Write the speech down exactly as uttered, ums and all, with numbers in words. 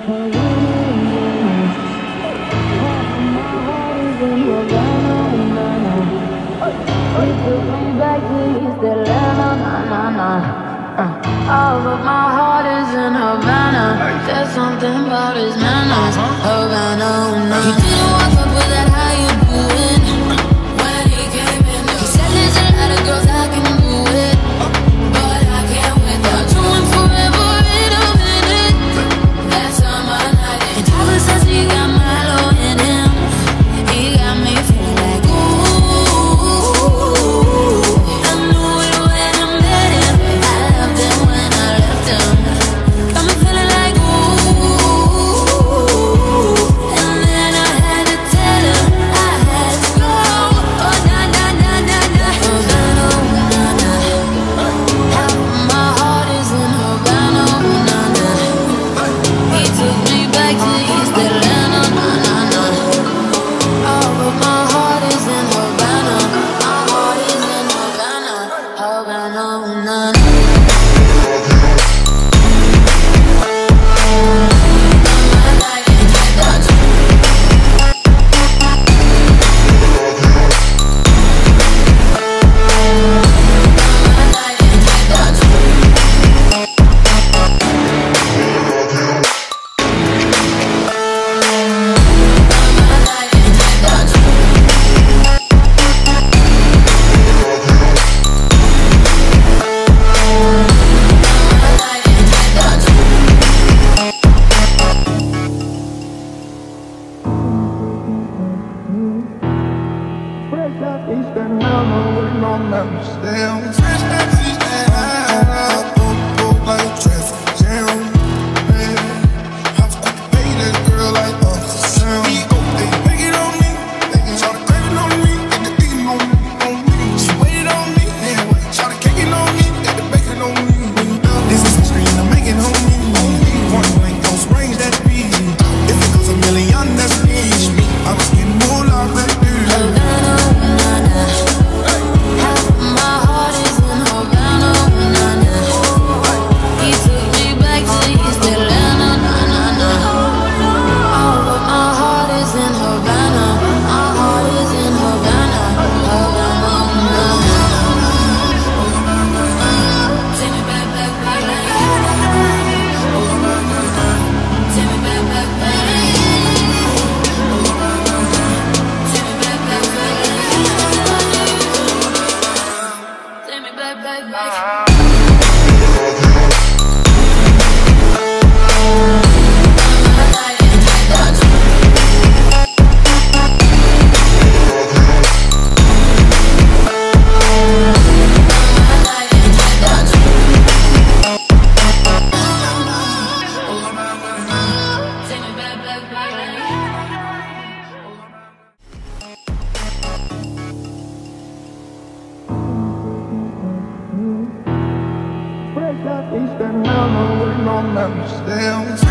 All of my heart is in Havana. There's something about his manners. Havana, nah. He didn't walk up with that, how you doing? When he came in, he said there's a lot of girls I can do it, but I can't wait. I'll do him forever in a minute. That's on my night. And Tyler says he got Milo in him. He got me feeling like ooh. I knew it when I met him. I loved him when I left him. Got me feeling like ooh. And then I had to tell him I had to go. Oh na na na na na. Havana, na na. Half of my heart is in Havana, na na. He took me back to East Atlanta, na na na. All of my heart is in Havana. My heart is in Havana, Havana, na na. East Atlanta with no members. Stay on fresh out East Atlanta. Book like traffic jam. Man, I'm supposed to pay that girl like Uncle Sam. He go, they make it on me. They can try to crave it on me. Get the beating on me, on me. She waited on me. Yeah, wait, try to cake it on me. Get the bacon on me. This is history and I make it on me. Point blank, those range that beat. If it goes a million, that's me. I was getting more love that dude. East Atlanta with no members. Stay on